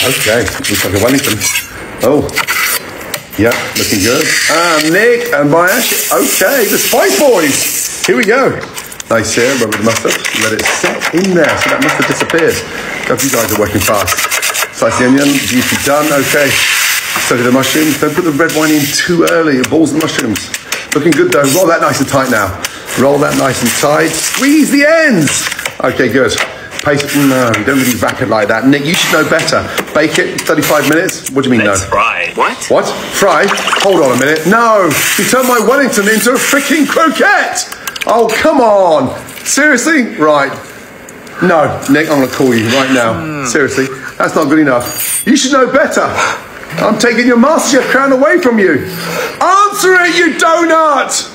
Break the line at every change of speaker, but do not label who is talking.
Okay, looks like a Wellington. Oh, yeah, looking good. Nick and Bayash. Okay, the Spice Boys. Here we go. Nice here, rub with the mustard. Let it set in there, so that mustard disappears. Hope you guys are working fast. Slice the onion, beauty done. Okay, so do the mushrooms. Don't put the red wine in too early. It balls the mushrooms. Looking good though. Roll that nice and tight now. Roll that nice and tight. Squeeze the ends. Okay, good. Paste. No, you don't really wrap it like that. Nick, you should know better. Bake it 35 minutes. What do you mean,
Let's
no?
fry. What?
What? Fry? Hold on a minute. No, you turned my Wellington into a freaking croquette. Oh, come on. Seriously? Right. No, Nick, I'm going to call you right now. Seriously, that's not good enough. You should know better. I'm taking your MasterChef crown away from you. Answer it, you donut!